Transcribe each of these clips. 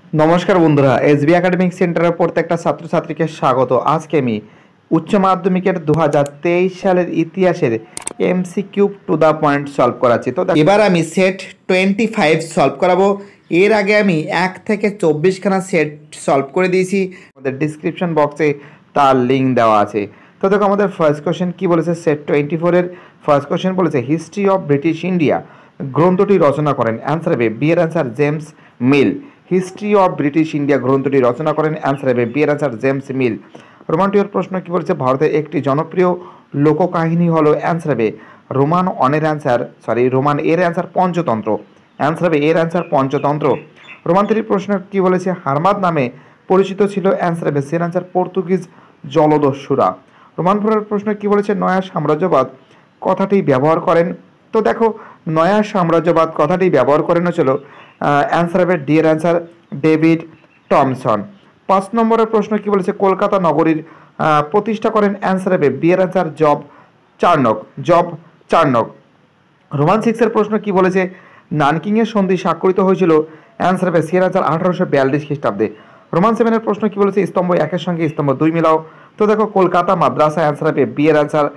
নমস্কার বন্ধুরা, SB academic সেন্টারের প্রত্যেকটা ছাত্রছাত্রীকে স্বাগত। আজকে আমি উচ্চ মাধ্যমিকের 2023 সালের ইতিহাসের MCQ to the point solve করাচ্ছি। তো এবার আমি সেট 25 সলভ করাবো। এর আগে আমি 1 থেকে 24খানা সেট সলভ করে দিয়েছি, আমাদের ডিসক্রিপশন বক্সে তার লিঙ্ক দেওয়া আছে। তো দেখো আমাদের ফার্স্ট কোশ্চেন কী বলেছে, সেট 24-এর ফার্স্ট কোশ্চেন বলেছে হিস্ট্রি অফ ব্রিটিশ ইন্ডিয়া গ্রন্থটি রচনা করেন। অ্যান্সার হবে বি এর answer James Mill. History of British India গ্রন্থটি রচনা করেন। অ্যান্সার হবে বি এর answer James Mill. Roman two এর প্রশ্ন কী বলেছে, ভারতের একটি জনপ্রিয় লোককাহিনী হলো। অ্যান্সার হবে রোমান এর অ্যান্সার পঞ্চতন্ত্র। অ্যান্সার হবে এর অ্যান্সার পঞ্চতন্ত্র। রোমান থ্রির প্রশ্ন কী বলেছে, হারমাদ নামে পরিচিত ছিল। অ্যান্সার হবে সের অ্যান্সার পর্তুগিজ জলদস্যুরা। রোমান ফোরের প্রশ্ন কী বলেছে, নয়া সাম্রাজ্যবাদ কথাটি ব্যবহার করেন। তো দেখো নয়া সাম্রাজ্যবাদ কথাটি ব্যবহার করেন হচ্ছিল অ্যান্সার হবে ডি এর অ্যান্সার ডেভিড টমসন। 5 নম্বরের প্রশ্ন কী বলেছে, কলকাতা নগরীর প্রতিষ্ঠা করেন। অ্যান্সার হবে বি এর অ্যান্সার জব চার্নক। রোমান 6-এর প্রশ্ন কী বলেছে, নানকিংয়ের সন্ধি স্বাক্ষরিত হয়েছিল। অ্যান্সার হবে সি এর অ্যান্সার 1842 খ্রিস্টাব্দে। রোমান 7-এর প্রশ্ন কী বলেছে, স্তম্ভ 1-এর সঙ্গে স্তম্ভ 2 মিলাও। তো দেখো কলকাতা মাদ্রাসা। অ্যান্সার হবে বি এর অ্যান্সার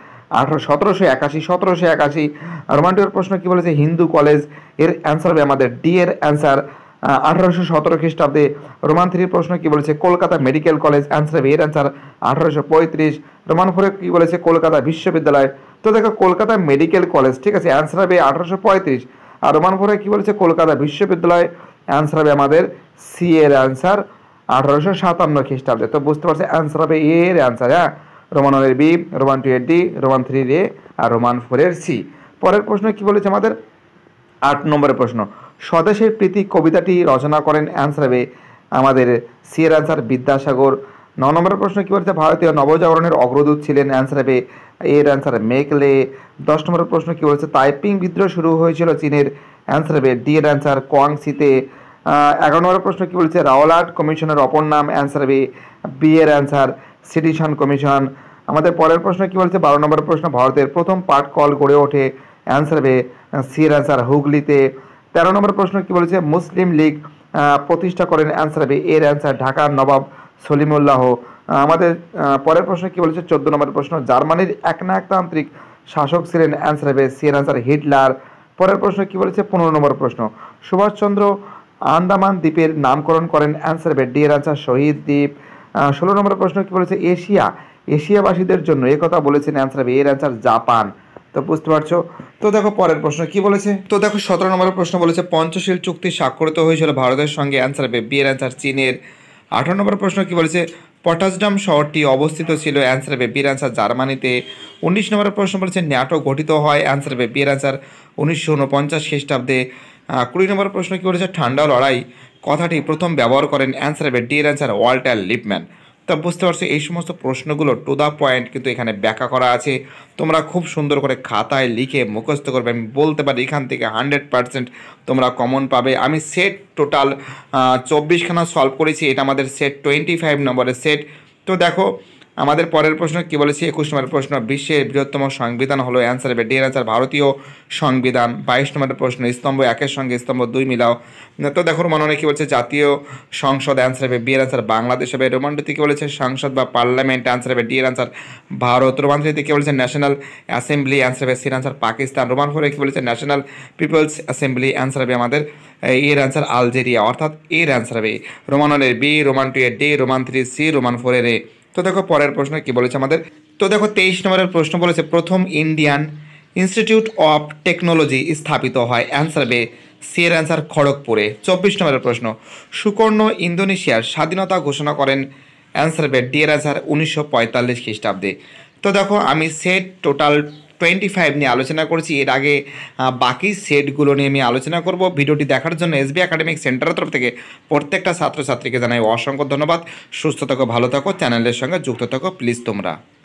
1781। রোমান 2-এর প্রশ্ন কী বলেছে, হিন্দু কলেজ। এর অ্যান্সার হবে আমাদের ডি এর অ্যান্সার 1817 খ্রিস্টাব্দে। রোমান 3-এর প্রশ্ন কী বলেছে, কলকাতা মেডিকেল কলেজ। অ্যান্সার হবে এর অ্যান্সার 1835। রোমান 4-এ কী বলেছে, কলকাতা বিশ্ববিদ্যালয়। তো দেখো কলকাতা মেডিকেল কলেজ, ঠিক আছে, অ্যান্সার হবে 1835। আর রোমান 4-এ কী বলেছে, কলকাতা বিশ্ববিদ্যালয়। অ্যান্সার হবে আমাদের সি এর অ্যান্সার 1857 খ্রিস্টাব্দে। তো বুঝতে পারছি অ্যান্সার হবে এর অ্যান্সার। হ্যাঁ, রোমান 1-এর বি, রোমান 2-এর ডি, রোমান 3-এর এ আর রোমান 4-এর সি। পরের প্রশ্ন কী বলেছে আমাদের 8 নম্বরের প্রশ্ন, স্বদেশের প্রীতি কবিতাটি রচনা করেন। অ্যান্সার হবে আমাদের সি এর অ্যান্সার বিদ্যাসাগর। 9 নম্বরের প্রশ্ন কী বলেছে, ভারতীয় নবজাগরণের অগ্রদূত ছিলেন। অ্যান্সার হবে এর অ্যান্সার মেকলে। 10 নম্বরের প্রশ্ন কী বলেছে, তাইপিং বিদ্রোহ শুরু হয়েছিল চীনের। অ্যান্সার হবে ডি এর অ্যান্সার কোয়াংসিতে। 11 নম্বরের প্রশ্ন কী বলেছে, রাওলাট কমিশনের অপর নাম। অ্যান্সার হবে বি এর অ্যান্সার সিটিশন কমিশন। আমাদের পরের প্রশ্ন কী বলেছে, 12 নম্বরের প্রশ্ন, ভারতের প্রথম পাটকল গড়ে ওঠে। অ্যান্সার হবে সি এর অ্যান্সার হুগলিতে। 13 নম্বর প্রশ্ন কী বলেছে, মুসলিম লীগ প্রতিষ্ঠা করেন। অ্যান্সার হবে এর অ্যান্সার ঢাকার নবাব সলিমুল্লাহ। আমাদের পরের প্রশ্ন কী বলেছে, 14 নম্বর প্রশ্ন, জার্মানির একনায়কতান্ত্রিক শাসক ছিলেন। অ্যান্সার হবে সি এর অ্যান্সার হিটলার। পরের প্রশ্ন কী বলেছে, 15 নম্বর প্রশ্ন, সুভাষচন্দ্র আন্দামান দ্বীপের নামকরণ করেন। অ্যান্সার হবে ডি এর অ্যান্সার শহীদ দ্বীপ। 16 নম্বর প্রশ্ন কী বলেছে, এশিয়াবাসীদের জন্য একথা বলেছেন। অ্যান্সার হবে এর অ্যান্সার জাপান। তো বুঝতে পারছো। তো দেখো পরের প্রশ্ন কি বলেছে, তো দেখো 17 নম্বরের প্রশ্ন বলেছে, পঞ্চশীল চুক্তি স্বাক্ষরিত হয়েছিল ভারতের সঙ্গে। অ্যান্সার হবে বি এর অ্যান্সার চীনের। 18 নম্বর প্রশ্ন কি বলেছে, পটাসডাম শহরটি অবস্থিত ছিল। অ্যান্সার হবে বি এর অ্যান্সার জার্মানিতে। 19 নম্বরের প্রশ্ন বলেছে, ন্যাটো গঠিত হয়। অ্যান্সার হবে বি এর অ্যান্সার 1949 খ্রিস্টাব্দে। 20 নম্বর প্রশ্ন কি বলেছে, ঠান্ডা লড়াই কথাটি প্রথম ব্যবহার করেন। অ্যান্সার হবে ডি এর অ্যান্সার ওয়াল্টার লিপম্যান। তো বুঝতে পারছো এই সমস্ত প্রশ্নগুলো টু দ্য পয়েন্ট কিন্তু এখানে ব্যাখ্যা করা আছে। তোমরা খুব সুন্দর করে খাতায় লিখে মুখস্থ করবে। আমি বলতে পারি এখান থেকে 100% তোমরা কমন পাবে। আমি সেট টোটাল 24খানা সলভ করেছি। এটা আমাদের সেট 25 নম্বরের সেট। তো দেখো আমাদের পরের প্রশ্ন কী বলেছি, 21 নম্বরের প্রশ্ন, বিশ্বের বৃহত্তম সংবিধান হলো। অ্যান্সার হবে ডি এর অ্যান্সার ভারতীয় সংবিধান। 22 নম্বরের প্রশ্ন, স্তম্ভ 1-এর সঙ্গে স্তম্ভ 2 মিলাও। তো দেখো রোমান 1-এ কী বলছে, জাতীয় সংসদ। অ্যান্সার হবে বি এর অ্যান্সার বাংলাদেশ হবে। রোমান 2-তে কী বলেছে, সংসদ বা পার্লামেন্ট। অ্যান্সার হবে ডি এর অ্যান্সার ভারত। রোমান 3-তে কী বলেছে, ন্যাশনাল অ্যাসেম্বলি। অ্যান্সার হবে সি এর অ্যান্সার পাকিস্তান। রোমান 4-এ কী বলেছে, ন্যাশনাল পিপলস অ্যাসেম্বলি। অ্যান্সার হবে আমাদের এর অ্যান্সার আলজেরিয়া, অর্থাৎ এর অ্যান্সার হবে রোমান 1-এর বি, রোমান 2-এর ডি, রোমান 3 সি, রোমান 4-এর এ। তো দেখো পরের প্রশ্ন কি বলেছে আমাদের, তো দেখো 23 নম্বরের প্রশ্ন বলেছে, প্রথম ইন্ডিয়ান ইনস্টিটিউট অফ টেকনোলজি স্থাপিত হয়। অ্যান্সার হবে সি এর অ্যান্সার খড়গপুরে। 24 নম্বরের প্রশ্ন, সুকর্ণ ইন্দোনেশিয়ার স্বাধীনতা ঘোষণা করেন। অ্যান্সার হবে ডি এর অ্যান্সার 1945 খ্রিস্টাব্দে। তো দেখো আমি সেট টোটাল 25 নিয়ে আলোচনা করেছি। এর আগে বাকি সেটগুলো নিয়ে আমি আলোচনা করব। ভিডিওটি দেখার জন্য এসবি একাডেমিক সেন্টারের তরফ থেকে প্রত্যেকটা ছাত্রছাত্রীকে জানাই অসংখ্য ধন্যবাদ। সুস্থ থাকো, ভালো থাকো, চ্যানেলের সঙ্গে যুক্ত থাকো প্লিজ তোমরা।